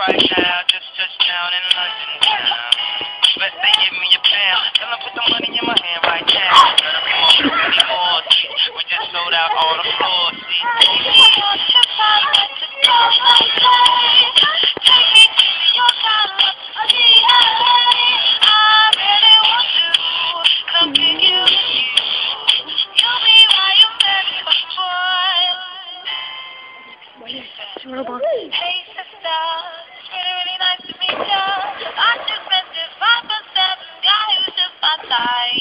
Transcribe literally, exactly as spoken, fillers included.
right now, just touched down in London town. Bet they give me a pound. Tell them put the money in my hand right now. Gotta remove the more seats. We just sold out all the floor seats. Take me to your side of the I really want to come pick you with you. You'll be why you better boy. Hey sister, it's really really nice to meet ya. I'm just met this five foot seven guy who's just my type.